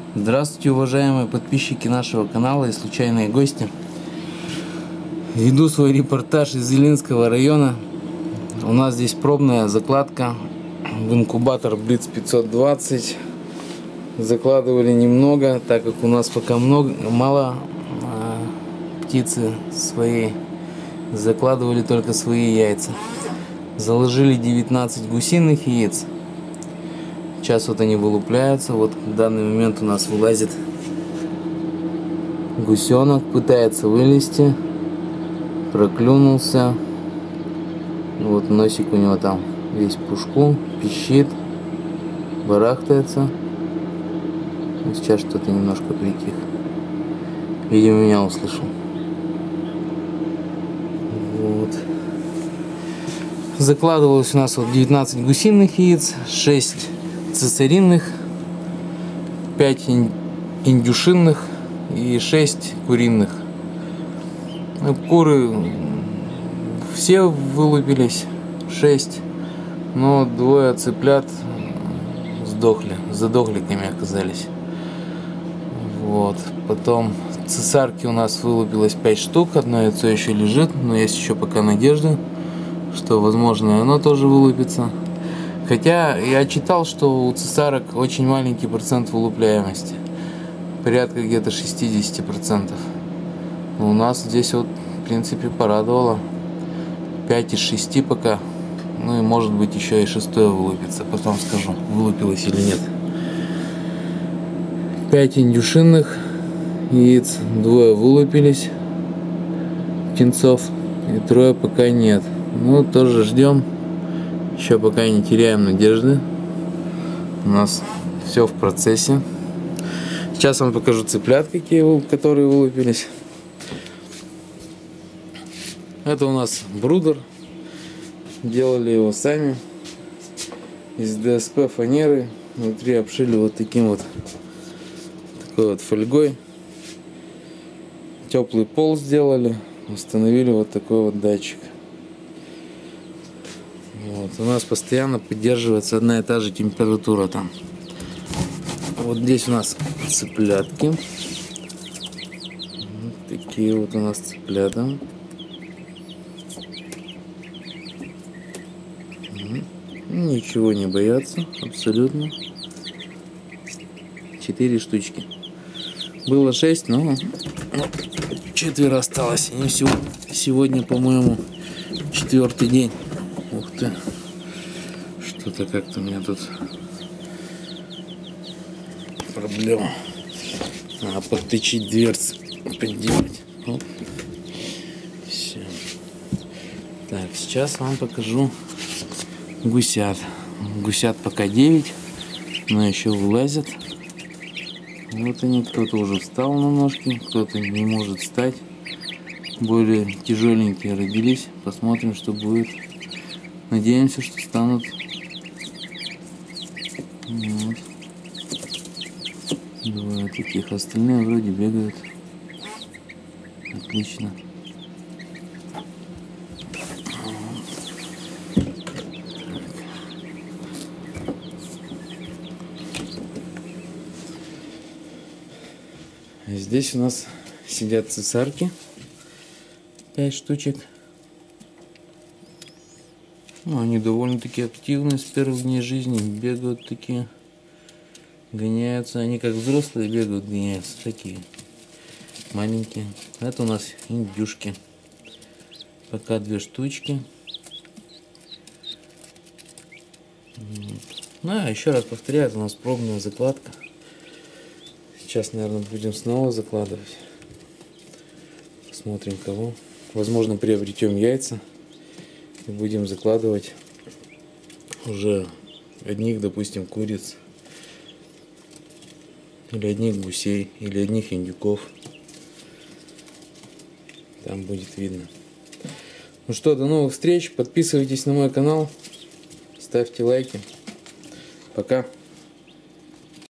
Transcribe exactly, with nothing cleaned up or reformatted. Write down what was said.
Здравствуйте, уважаемые подписчики нашего канала и случайные гости. Веду свой репортаж из Илинского района. У нас здесь пробная закладка в инкубатор Блиц пятьсот двадцать. Закладывали немного, так как у нас пока много, мало а, птицы своей. Закладывали только свои яйца. Заложили девятнадцать гусиных яиц. Сейчас вот они вылупляются. Вот в данный момент у нас вылазит гусенок, пытается вылезти, проклюнулся. Вот носик у него там весь в пушку, пищит, барахтается. И сейчас что-то немножко притих. Видимо, меня услышал. Вот. Закладывалось у нас вот девятнадцать гусиных яиц, шесть цесаринных, пять индюшинных и шесть куриных. Куры все вылупились, шесть, но двое цыплят сдохли, задохликами оказались. Вот. Потом цесарки у нас вылупилось пять штук, одно яйцо еще лежит, но есть еще пока надежда, что возможно оно тоже вылупится. Хотя я читал, что у цесарок очень маленький процент вылупляемости, порядка где-то шестьдесят процентов. Но у нас здесь вот в принципе порадовало, пять из шести пока. Ну и может быть еще и шестое вылупится, потом скажу, вылупилось или нет. пять индюшинных яиц, двое вылупились птенцов и трое пока нет. Ну тоже ждем. Еще пока не теряем надежды. У нас все в процессе. Сейчас вам покажу цыплят, какие, которые вылупились. Это у нас брудер. Делали его сами. Из ДСП фанеры. Внутри обшили вот таким вот такой вот фольгой. Теплый пол сделали. Установили вот такой вот датчик. Вот, у нас постоянно поддерживается одна и та же температура там. Вот здесь у нас цыплятки. Вот такие вот у нас цыплята. Ничего не боятся, абсолютно. Четыре штучки. Было шесть, но четверо осталось. И сегодня, по-моему, четвертый день. Ух ты, что-то как-то у меня тут проблема. Надо подточить дверцы, подделать. Оп. Все. Так, сейчас вам покажу гусят. Гусят пока девять, но еще вылазят. Вот они, кто-то уже встал на ножки, кто-то не может встать. Более тяжеленькие родились. Посмотрим, что будет. Надеемся, что станут. Вот. Двое таких. Остальные вроде бегают. Отлично. Здесь у нас сидят цесарки. Пять штучек. Ну, они довольно-таки активны с первых дней жизни, бегают такие, гоняются, они как взрослые бегают, гоняются, такие маленькие. Это у нас индюшки, пока две штучки. Ну, а еще раз повторяю, это у нас пробная закладка. Сейчас, наверное, будем снова закладывать. Посмотрим кого. Возможно, приобретем яйца. И будем закладывать уже одних, допустим, куриц, или одних гусей, или одних индюков. Там будет видно. Ну что, до новых встреч. Подписывайтесь на мой канал, ставьте лайки. Пока.